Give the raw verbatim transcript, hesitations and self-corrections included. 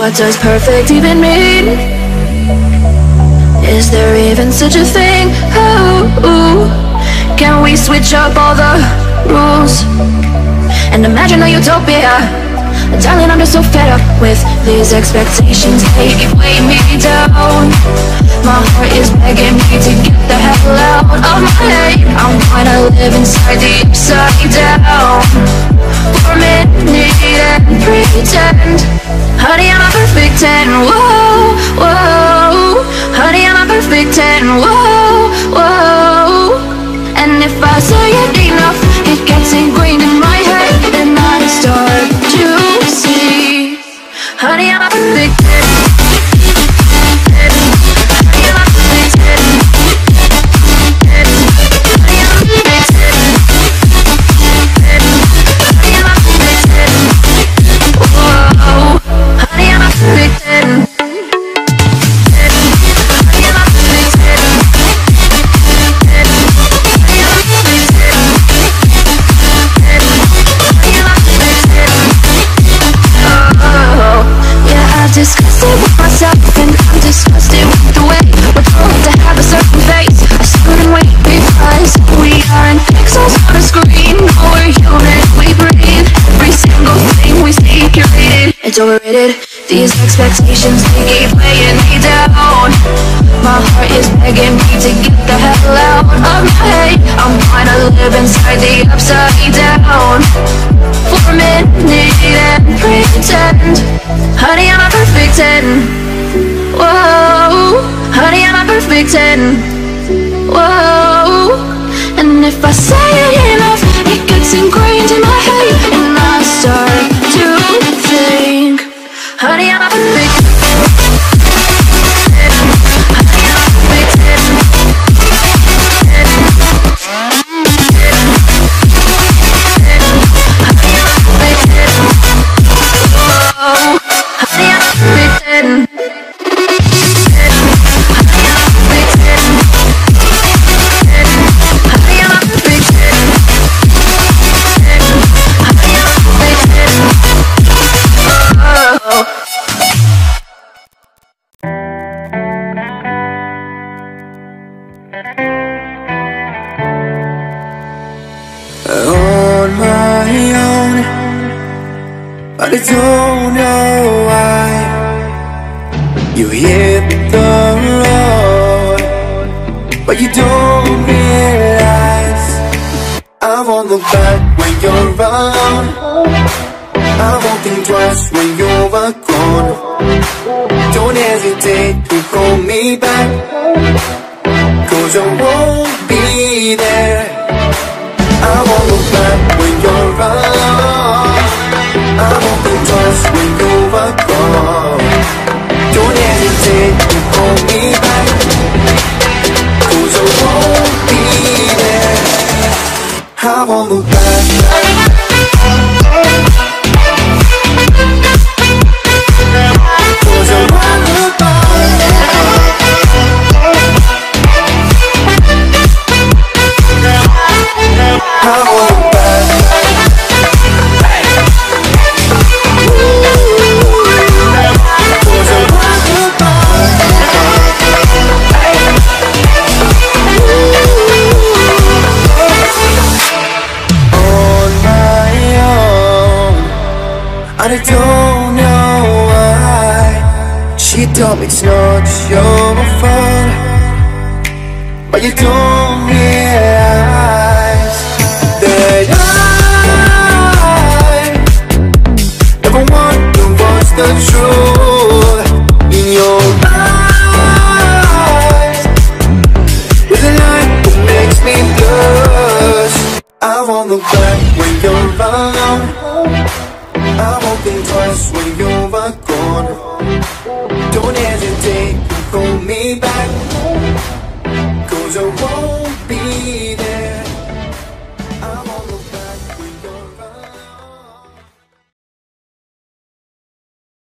What does perfect even mean? Is there even such a thing? Oh, can we switch up all the rules and imagine a utopia? Darling, I'm just so fed up with these expectations. They keep weighing me down. My heart is begging me to get the hell out of my head. I'm gonna live inside the upside down for a minute and pretend. Honey, I'm a perfect ten. Whoa, whoa. Honey, I'm a perfect ten. Whoa, whoa. And if I say it enough, it gets ingrained in my head, and I start to see. Honey, I'm a perfect ten. Disgusted with myself, and I'm disgusted with the way we're told to have a certain face, a certain way, because we aren't pixels on a screen. No, we're human, we breathe. Every single thing we see curated. It's overrated. These expectations, they keep weighing me down. My heart is begging me to get the hell out of my head. I'm trying to live inside the upside down for a minute and pretend. Honey, I'm a perfect ten. Whoa, honey, I'm a perfect ten. Whoa, and if I say it enough, it gets ingrained in my head, and I start to think. Honey, I'm a perfect ten. On my own, but I don't know why you hit the road, but you don't realize I won't look back when you're around. I won't think twice when you're gone. Don't hesitate to call me back, 'cause I won't be there. I won't look back when you're around. I won't think twice when you're gone. Don't hesitate to call me back, 'cause I won't be there. I won't look back. I don't know why she told me it's not your fault, but you don't realize that I never want to watch the truth in your eyes. With a light that makes me blush. I won't look back when you're around. I won't think twice when you're gone. Don't hesitate to call me back.